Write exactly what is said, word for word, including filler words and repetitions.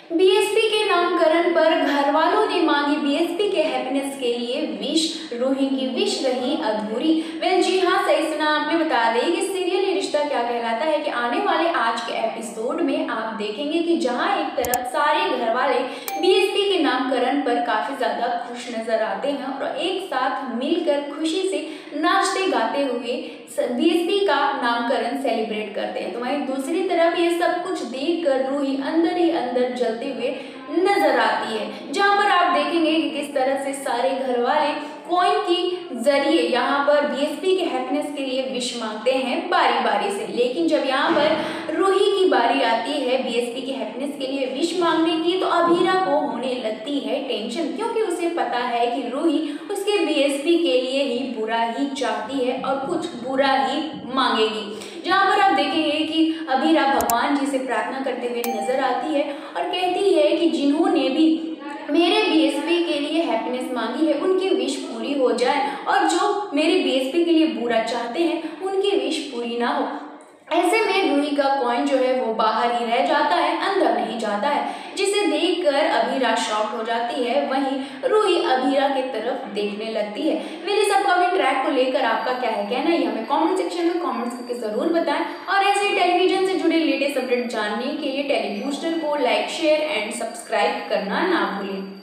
BSP के नामकरण पर घर वालों ने मांगी बीएसपी के हैप्पीनेस के लिए विश, रूही की विश रही अधूरी। वेल जी हाँ, सही सुना आपने। बता दें कि सीरियल ये रिश्ता क्या कहलाता है कि आने वाले आज के एपिसोड में आप देखेंगे कि जहां एक तरफ सारे घर वाले बीएसपी के नामकरण पर काफी ज्यादा खुश नजर आते हैं और एक साथ मिलकर खुशी से नाचते गाते हुए बीएसपी का नामकरण सेलिब्रेट करते हैं, तो वहीं दूसरी तरफ ये सब कुछ देखकर रूही अंदर ही अंदर जलते हुए नजर आती है, जहां पर आप देखेंगे कि किस तरह से सारे घर वाले कॉइन की जरिए यहाँ पर बीएसपी के हैप्पीनेस के लिए विश मांगते हैं बारी बारी से। लेकिन जब यहाँ पर रूही की बारी आती है बीएसपी के हैप्पीनेस के लिए विश मांगने की, तो अभीरा को होने लगती है टेंशन, क्योंकि उसे पता है कि रूही उसके बीएसपी के लिए ही बुरा ही चाहती है और कुछ बुरा ही मांगेगी। जहाँ पर आप देखेंगे कि अभीरा भगवान जी से प्रार्थना करते हुए नजर आती है और कहती है कि जिन्होंने भी मेरे बीएसपी के लिए हैप्पीनेस मांगी है उनकी विश पूरी हो जाए और जो मेरे बीएसपी के लिए बुरा चाहते हैं उनकी विश पूरी ना हो। ऐसे में रूही का कॉइन जो है वो बाहर ही रह जाता है, अंदर नहीं जाता है, जिसे देखकर अभीरा शॉक हो जाती है। वहीं रूही अभीरा की तरफ देखने लगती है। मेरे सब अपने ट्रैक को लेकर आपका क्या है कहना, ये हमें कमेंट सेक्शन में कमेंट्स करके जरूर बताएं और ऐसे ही टेलीविजन से जुड़े लेटेस्ट अपडेट जानने के लिए टेलीबूस्टर को लाइक, शेयर एंड सब्सक्राइब करना ना भूलें।